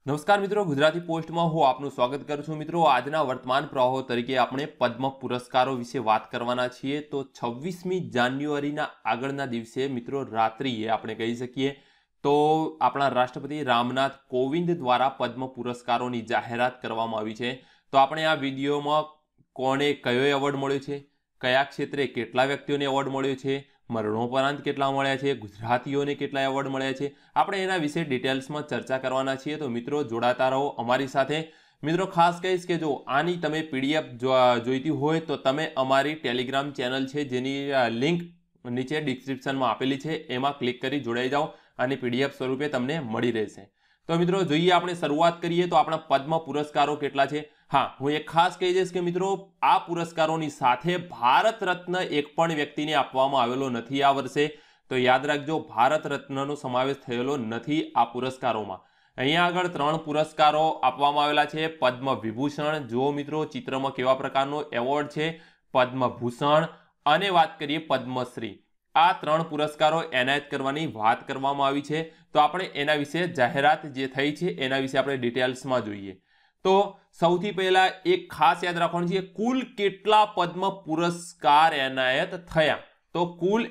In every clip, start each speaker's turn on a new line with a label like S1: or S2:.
S1: નમસ્કાર મિત્રો, ગુજરાતી પોસ્ટમાં હું આપનું સ્વાગત કરું છું। મિત્રો, આજના વર્તમાન પ્રવાહો તરીકે આપણે પદ્મ પુરસ્કારો વિશે વાત કરવાના છીએ। તો 26મી જાન્યુઆરીના આગળના દિવસે મિત્રો રાત્રિએ આપણે કહી શકીએ તો આપણા રાષ્ટ્રપતિ રામનાથ કોવિંદ દ્વારા પદ્મ પુરસ્કારોની જાહેરાત કરવામાં આવી છે। તો આપણે આ વિડીયોમાં કોને કયો એવોર્ડ મળ્યો છે, કયા ક્ષેત્રે કેટલા વ્યક્તિઓને એવોર્ડ મળ્યો છે, મરણોપરાંત કેટલા મળ્યા છે, ગુજરાતીઓને કેટલા એવોર્ડ મળ્યા છે, આપણે એના વિશે ડિટેલ્સમાં ચર્ચા કરવાના છીએ। તો મિત્રો જોડાતા રહો અમારી સાથે। મિત્રો ખાસ કહીશ કે જો આની તમે પીડીએફ જોઈતી હોય તો તમે અમારી ટેલિગ્રામ ચેનલ છે જેની લિંક નીચે ડિસ્ક્રિપ્શનમાં આપેલી છે, એમાં ક્લિક કરી જોડાઈ જાઓ અને પીડીએફ સ્વરૂપે તમને મળી રહેશે। તો મિત્રો જોઈએ, આપણે શરૂઆત કરીએ તો આપણા પદ્મ પુરસ્કારો કેટલા છે। હા, હું એક ખાસ કહી દઈશ કે મિત્રો આ પુરસ્કારોની સાથે ભારત રત્ન એક પણ વ્યક્તિને આપવામાં આવેલો નથી આ વર્ષે। તો યાદ રાખજો, ભારત રત્નનો સમાવેશ થયેલો નથી આ પુરસ્કારોમાં। અહીંયા આગળ 3 પુરસ્કારો આપવામાં આવેલા છે। પદ્મ વિભૂષણ, જો મિત્રો ચિત્રમાં કેવા પ્રકારનો એવોર્ડ છે, પદ્મભૂષણ અને વાત કરીએ પદ્મશ્રી, આ 3 પુરસ્કારો એનાયત કરવાની વાત કરવામાં આવી છે। તો આપણે એના વિશે જાહેરાત જે થઈ છે એના વિશે આપણે ડિટેલ્સમાં જોઈએ। તો સૌથી પહેલા એક ખાસ યાદ રાખવાનું છે, કુલ કેટલા પદ્મ પુરસ્કાર એનાયત થયા। તો કુલ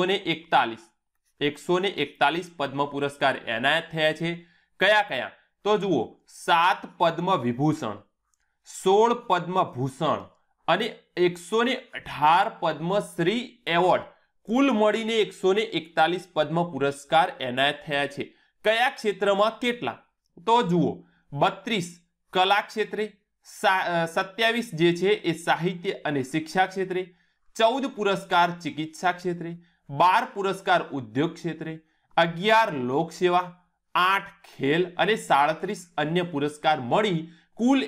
S1: 141 પદ્મ પુરસ્કાર એનાયત થયા છે। કયા કયા? તો જુઓ, 7 પદ્મ વિભૂષણ, 16 પદ્મભૂષણ અને 118 પદ્મશ્રી એવોર્ડ, કુલ મળીને 141 પદ્મ પુરસ્કાર એનાયત થયા છે। કયા ક્ષેત્રમાં કેટલા? તો જુઓ, 32 કલા ક્ષેત્રે, 27 જે છે એ સાહિત્ય અને શિક્ષા ક્ષેત્રે, 14 પુરસ્કાર ચિકિત્સા ક્ષેત્રે, 12 પુરસ્કાર ઉદ્યોગ ક્ષેત્રે, 11 લોકસેવા, 8 ખેલ અને 37 અન્ય પુરસ્કાર મળી કુલ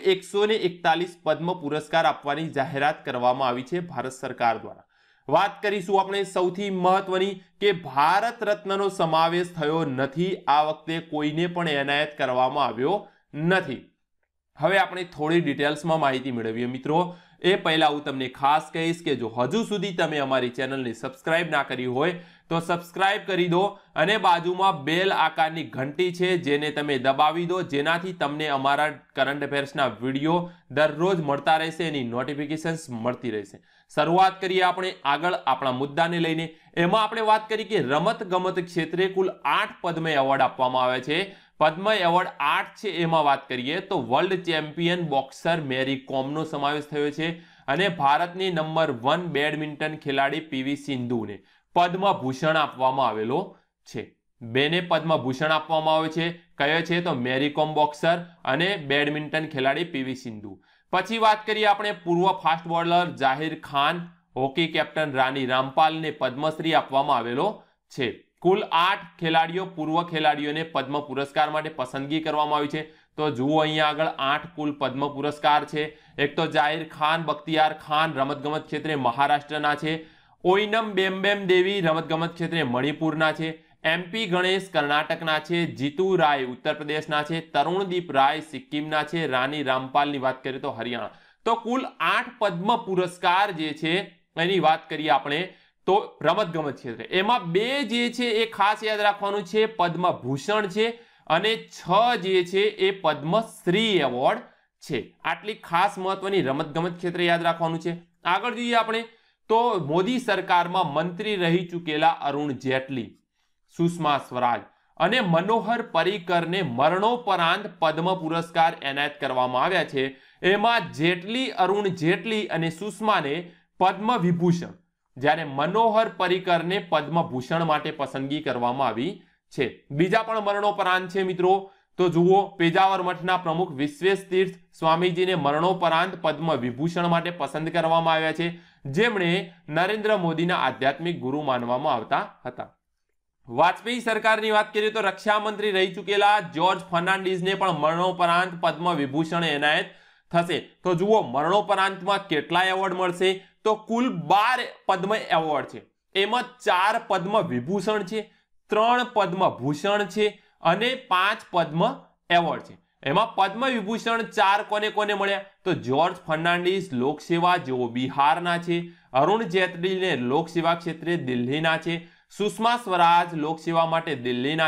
S1: 141 પદ્મ પુરસ્કાર આપવાની જાહેરાત કરવામાં આવી છે ભારત સરકાર દ્વારા। વાત કરીશું આપણે સૌથી મહત્વની કે ભારત રત્નનો સમાવેશ થયો નથી, આ વખતે કોઈને પણ એનાયત કરવામાં આવ્યો નથી। હવે આપણે થોડી ડિટેલ્સમાં માહિતી મેળવીએ। મિત્રો એ પહેલા હું તમને ખાસ કહીશ કે જો હજુ સુધી તમે અમારી ચેનલને સબસ્ક્રાઇબ ના કરી હોય તો સબસ્ક્રાઇબ કરી દો અને બાજુમાં બેલ આકારની ઘંટી છે જેને તમે દબાવી દો, જેનાથી તમને અમારા કરંટ અફેર્સના વિડીયો દરરોજ મળતા રહેશે, એની નોટિફિકેશન્સ મળતી રહેશે। શરૂઆત કરીએ આપણે આગળ આપણા મુદ્દાને લઈને। એમાં આપણે વાત કરી કે રમત ગમત ક્ષેત્રે કુલ 8 પદ્મ એવોર્ડ આપવામાં આવે છે। પદ્મ એવોર્ડ 8 છે, એમાં વાત કરીએ તો વર્લ્ડ ચેમ્પિયન બોક્સર મેરી કોમનો સમાવેશ થયો છે અને ભારતની નંબર 1 બેડમિન્ટન ખેલાડી પીવી સિંધુને પદ્મભૂષણ આપવામાં આવેલો છે। બેને પદ્મભૂષણ આપવામાં આવે છે, કયો છે તો મેરી કોમ બોક્સર અને બેડમિન્ટન ખેલાડી પીવી સિંધુ। પછી વાત કરીએ આપણે પૂર્વ fast bowler Zaheer Khan, hockey captain Rani રામપાલને પદ્મશ્રી આપવામાં આવેલો છે। કુલ 8 ખેલાડીઓ, પૂર્વ ખેલાડીઓને પદ્મ પુરસ્કાર માટે પસંદગી કરવામાં આવી છે। તો જુઓ અહીંયા આગળ 8 કુલ પદ્મ પુરસ્કાર છે। એક તો જાહિર ખાન, બખ્તિયાર ખાન રમતગમત ક્ષેત્રે મહારાષ્ટ્રના છે, ઓઈનમ બેમ્બેમ દેવી રમતગમત ક્ષેત્રે મણિપુરના છે, એમપી ગણેશ કર્ણાટકના છે, જીતુ રાય ઉત્તર પ્રદેશના છે, તરુણદીપ રાય સિક્કિમના છે, રાની રામપાલની વાત કરીએ તો હરિયાણા। તો કુલ 8 પદ્મ પુરસ્કાર જે છે એની વાત કરીએ આપણે તો રમતગમત ક્ષેત્રે એમાં 2 જે છે એ ખાસ યાદ રાખવાનું છે, પદ્મભૂષણ છે અને 6 જે છે એ પદ્મશ્રી એવોર્ડ છે। આટલી ખાસ મહત્વની રમતગમત ક્ષેત્રે યાદ રાખવાનું છે। આગળ જોઈએ આપણે તો મોદી સરકારમાં મંત્રી રહી ચૂકેલા અરુણ જેટલી, સુષ્મા સ્વરાજ અને મનોહર પર્રિકરને મરણોપરાંત પદ્મ પુરસ્કાર એનાયત કરવામાં આવ્યા છે। એમાં જેટલી, અરુણ જેટલી અને સુષ્માને પદ્મ વિભૂષણ, જ્યારે મનોહર પર્રિકરને પદ્મભૂષણ માટે પસંદગી કરવામાં આવી છે। બીજા પણ મરણોપરાંત છે મિત્રો, તો જુઓ, પેજાવર મઠના પ્રમુખ વિશ્વેશ તીર્થ સ્વામીજીને મરણોપરાંત પદ્મ વિભૂષણ માટે પસંદ કરવામાં આવ્યા છે, જેમણે નરેન્દ્ર મોદીના આધ્યાત્મિક ગુરુ માનવામાં આવતા હતા। વાજપેયી સરકારની વાત કરીએ તો રક્ષા મંત્રી રહી ચૂકેલા જ્યોર્જ ફર્નાન્ડીઝને પણ મરણોપરાંત પદ્મ વિભૂષણ એનાયત થશે। તો જુઓ, મરણોપરાંતમાં કેટલા એવોર્ડ મળશે? તો કુલ 12 પદ્મ એવોર્ડ છે, એમાં 4 પદ્મ વિભૂષણ છે, 3 પદ્મભૂષણ છે અને 5 પદ્મ એવોર્ડ છે। એમાં પદ્મ વિભૂષણ 4 કોને કોને મળ્યા? તો જ્યોર્જ ફર્નાન્ડીઝ લોકસેવા, જેઓ બિહારના છે, અરુણ જેટલીને લોકસેવા ક્ષેત્રે દિલ્હીના છે, સુષ્મા સ્વરાજ લોકસેવા માટે દિલ્હીના છે,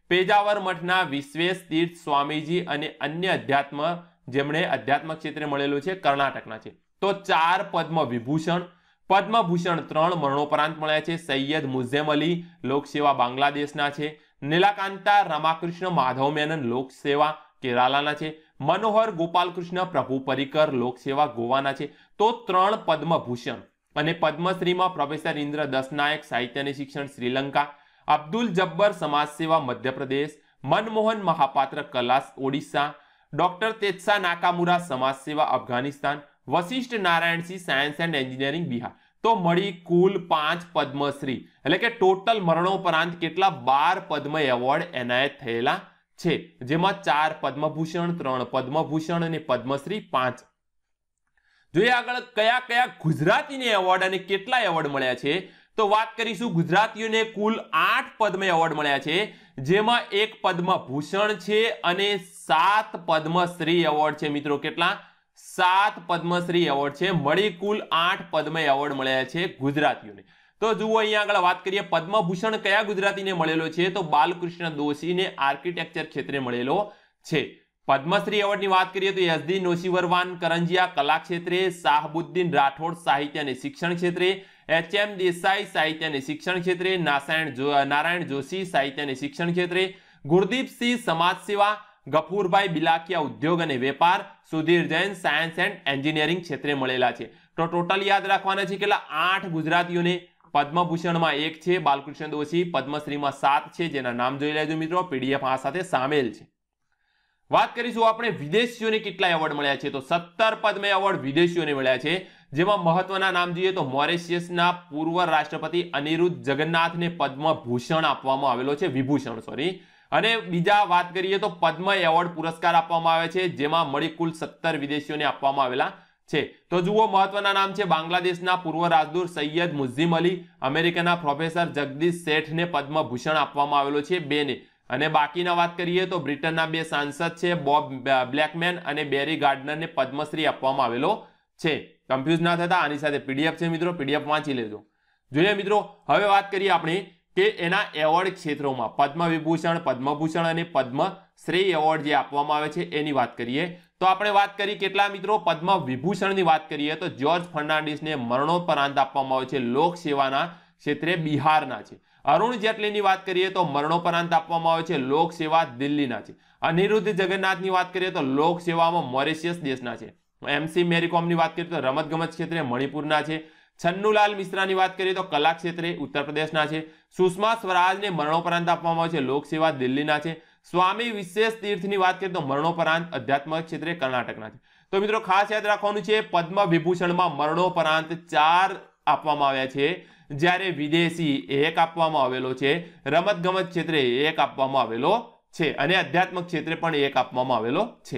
S1: પેજાવર મઠના વિશ્વેશ તીર્થ સ્વામીજી અને અન્ય અધ્યાત્મ જેમણે અધ્યાત્મ ક્ષેત્રે મળેલું છે કર્ણાટકના છે. તો 4 પદ્મ વિભૂષણ, પદ્મભૂષણ 3 મરણોપરાંત મળ્યા છે. સૈયદ મુઝેમ અલી લોકસેવા બાંગ્લાદેશના છે. નીલાકાંતા રામાકૃષ્ણ માધવ મેનન લોકસેવા કેરાલાના છે. મનોહર ગોપાલકૃષ્ણ પ્રભુ પરિકર લોકસેવા ગોવાના છે. તો 3 પદ્મભૂષણ અને પદ્મશ્રીમાં પ્રોફેસર ઇન્દ્ર દસનાયક સાહિત્ય અને શિક્ષણ શ્રીલંકા, અબ્દુલ જબ્બર સમાજ સેવા મધ્યપ્રદેશ, મનમોહન મહાપાત્ર કલા ઓડિશા, ડોક્ટર તેત્સા નાકામુરા સમાજ સેવા Afghanistan, Vashishtha Narayan Singh science and engineering Bihar. તો મળી કુલ 5 પદ્મશ્રી, એટલે કે ટોટલ મરણોપરાંત કેટલા 12 પદ્મ એવોર્ડ એનાયત થયેલા છે, જેમાં 4 પદ્મભૂષણ, 3 પદ્મભૂષણ અને પદ્મશ્રી 5. જોઈએ આગળ કયા કયા ગુજરાતીને એવોર્ડ અને કેટલા એવોર્ડ મળ્યા છે. તો વાત કરીશું ગુજરાતીઓને કુલ 8 પદ્મ એવોર્ડ મળ્યા છે, જેમાં 1 પદ્મભૂષણ છે અને 7 પદ્મશ્રી એવોર્ડ છે. મિત્રો કેટલા? 7 પદ્મશ્રી એવોર્ડ છે. મળી કુલ 8 પદ્મ એવોર્ડ મળ્યા છે ગુજરાતીઓને. તો જુઓ અહીંયા આગળ વાત કરીએ પદ્મભૂષણ કયા ગુજરાતીને મળેલો છે, તો બાલકૃષ્ણ દોશીને આર્કિટેક્ચર ક્ષેત્રે મળેલો છે. પદ્મશ્રી એવોર્ડની વાત કરીએ તો એસડી નોશીવરવાન કરંજિયા કલા ક્ષેત્રે, શાહબુદ્દીન રાઠોડ સાહિત્ય અને શિક્ષણ ક્ષેત્રે, એચ.એમ. દેસાઈ સાહિત્ય અને શિક્ષણ ક્ષેત્રે, નારાયણ જોશી સાહિત્ય અને શિક્ષણ ક્ષેત્રે, ગુરદીપસિંહ સમાજ સેવા, ગફુરભાઈ બિલાકિયા ઉદ્યોગ અને વેપાર, Sudhir Jain science and engineering ક્ષેત્રે મળેલા છે. તો ટોટલ યાદ રાખવાના છે કેટલા? 8 ગુજરાતીઓને. પદ્મભૂષણમાં 1 છે બાલકૃષ્ણ દોશી, પદ્મશ્રીમાં 7 છે, જેના નામ જોઈ લેજો મિત્રો, પીડીએફ આ સાથે સામેલ છે. વાત કરીશું આપણે વિદેશીઓને કેટલા એવોર્ડ મળ્યા છે. તો 17 પદ્મ એવોર્ડ વિદેશીઓને મળ્યા છે, જેમાં મહત્વના નામ જોઈએ તો મોરેશિયસના પૂર્વ રાષ્ટ્રપતિ અનિરુદ્ધ જગન્નાથને પદ્મભૂષણ આપવામાં આવેલો છે, વિભૂષણ સોરી. અને બીજા વાત કરીએ તો પદ્મ એવોર્ડ પુરસ્કાર આપવામાં આવે છે, જેમાં મળી કુલ 17 વિદેશીઓને આપવામાં આવેલા છે. તો જુઓ મહત્વના નામ છે બાંગ્લાદેશના પૂર્વ રાજદૂત સૈયદ મુઝિમ અલી, અમેરિકાના પ્રોફેસર જગદીશ શેઠને પદ્મભૂષણ આપવામાં આવેલો છે 2 ને. અને બાકીના વાત કરીએ તો બ્રિટનના 2 સાંસદ છે બોબ બ્લેકમેન અને બેરી ગાર્ડનરને પદ્મશ્રી આપવામાં આવેલો છે. કન્ફ્યુઝ ના થતા, આની સાથે પીડીએફ છે મિત્રો, પીડીએફ વાંચી લેજો. જોઈએ મિત્રો હવે વાત કરીએ આપણે કે એના એવોર્ડ ક્ષેત્રોમાં પદ્મ વિભૂષણ, પદ્મભૂષણ અને પદ્મશ્રી એવોર્ડ જે આપવામાં આવે છે એની વાત કરીએ. તો આપણે વાત કરી કેટલા મિત્રો? પદ્મ વિભૂષણની વાત કરીએ તો જ્યોર્જ ફર્નાન્ડિસને મરણોપરાંત આપવામાં આવે છે, લોકસેવાના ક્ષેત્રે બિહારના છે. અરુણ જેટલીની વાત કરીએ તો મરણોપરાંત આપવામાં આવે છે, લોકસેવા દિલ્હીના છે. અનિરુદ્ધ જગન્નાથની વાત કરીએ તો લોકસેવામાં મોરેશિયસ દેશના છે. MC મેરીકોમની વાત કરીએ તો રમતગમત ક્ષેત્રે મણિપુરના છે. છન્નુલાલ મિશ્રાની વાત કરીએ તો કલા ક્ષેત્રે ઉત્તર પ્રદેશના છે. સુષ્મા સ્વરાજને મરણોપરાંત આપવામાં આવે છે, લોકસેવા દિલ્હીના છે. સ્વામી વિશ્વેશ તીર્થની વાત કરીએ તો મરણોપરાંત અધ્યાત્મ ક્ષેત્રે કર્ણાટકના છે. તો મિત્રો ખાસ યાદ રાખવાનું છે પદ્મ વિભૂષણમાં મરણોપરાંત 4 આપવામાં આવ્યા છે, જ્યારે વિદેશી 1 આપવામાં આવેલો છે, રમતગમત ક્ષેત્રે 1 આપવામાં આવેલો છે અને અધ્યાત્મ ક્ષેત્રે પણ 1 આપવામાં આવેલો છે.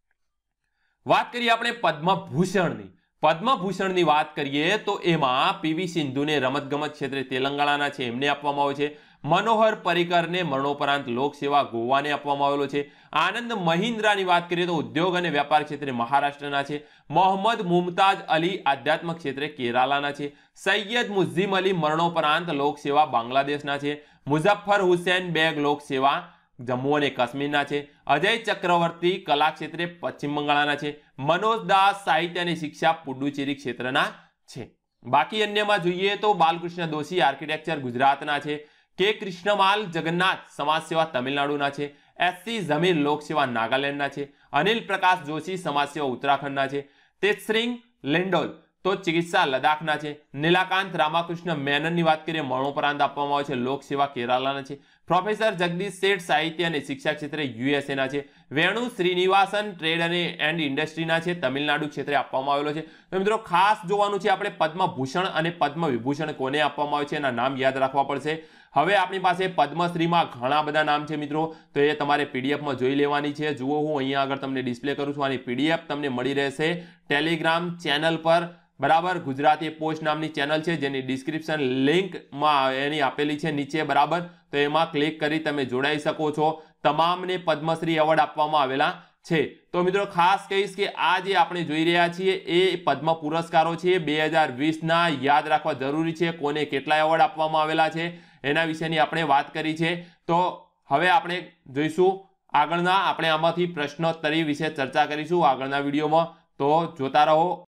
S1: વાત કરીએ આપણે પદ્મભૂષણની. પદ્મભૂષણની વાત કરીએ તો એમાં પીવી સિંધુને રમતગમત ક્ષેત્રે તેલંગાણાના છે એમને આપવામાં આવે છે. મનોહર પરિકરને મરણોપરાંત લોકસેવા ગોવાને આપવામાં આવેલો છે. આનંદ મહિન્દ્રાની વાત કરીએ તો ઉદ્યોગ અને વેપાર ક્ષેત્રે મહારાષ્ટ્રના છે. મોહમ્મદ મુમતાજ અલી આધ્યાત્મ ક્ષેત્રે કેરાલાના છે. સૈયદ મુઝિમ અલી મરણોપરાંત લોકસેવા બાંગ્લાદેશના છે. મુઝફ્ફર હુસૈન બેગ લોકસેવા જમ્મુ અને કાશ્મીરના છે. અજય ચક્રવર્તી કલા ક્ષેત્રે પશ્ચિમ બંગાળના છે. મનોજ દાસ સાહિત્ય અને શિક્ષા પુડુચેરી ક્ષેત્રના છે. બાકી અન્યમાં જોઈએ તો બાલકૃષ્ણ દોશી આર્કિટેક્ચર ગુજરાતના છે. કે કૃષ્ણમાલ જગન્નાથ સમાજ સેવા તમિલનાડુના છે. એસસી ઝમીર લોકસેવા નાગાલેન્ડના છે. અનિલ પ્રકાશ જોશી સમાજ સેવા ઉત્તરાખંડના છે. તેત્સરિંગ લેન્ડોલ તો ચિકિત્સા લદ્દાખના છે. નીલાકાંત રામાકૃષ્ણ મેનનની વાત કરીએ મરણોપરાંત આપવામાં આવે છે, લોકસેવા કેરાલાના છે. પ્રોફેસર જગદીશ શેઠ સાહિત્ય અને શિક્ષા ક્ષેત્રે યુએસએના છે. વેણુ શ્રીનિવાસન ટ્રેડ અને એન્ડ ઇન્ડસ્ટ્રીના છે, તમિલનાડુ ક્ષેત્રે આપવામાં આવેલો છે. તો મિત્રો ખાસ જોવાનું છે આપણે પદ્મભૂષણ અને પદ્મ વિભૂષણ કોને આપવામાં આવે છે એના નામ યાદ રાખવા પડશે. હવે આપણી પાસે પદ્મશ્રીમાં ઘણા બધા નામ છે મિત્રો, તો એ તમારે પીડીએફમાં જોઈ લેવાની છે. જુઓ હું અહીંયા આગળ તમને ડિસ્પ્લે કરું છું, આની પીડીએફ તમને મળી રહેશે ટેલિગ્રામ ચેનલ પર, બરાબર. ગુજરાતી પોસ્ટ નામની ચેનલ છે જેની ડિસ્ક્રિપ્શન લિંકમાં એની આપેલી છે નીચે, બરાબર. તો એમાં ક્લિક કરી તમે જોડાઈ શકો છો. તમામને પદ્મશ્રી એવોર્ડ આપવામાં આવેલા છે. તો મિત્રો ખાસ કહીશ કે આ જે આપણે જોઈ રહ્યા છીએ એ પદ્મ પુરસ્કારો છે 2020ના, યાદ રાખવા જરૂરી છે કોને કેટલા એવોર્ડ આપવામાં આવેલા છે એના વિશેની આપણે વાત કરી છે. તો હવે આપણે જોઈશું આગળના, આપણે આમાંથી પ્રશ્નોત્તરી વિશે ચર્ચા કરીશું આગળના વિડીયોમાં, તો જોતા રહો।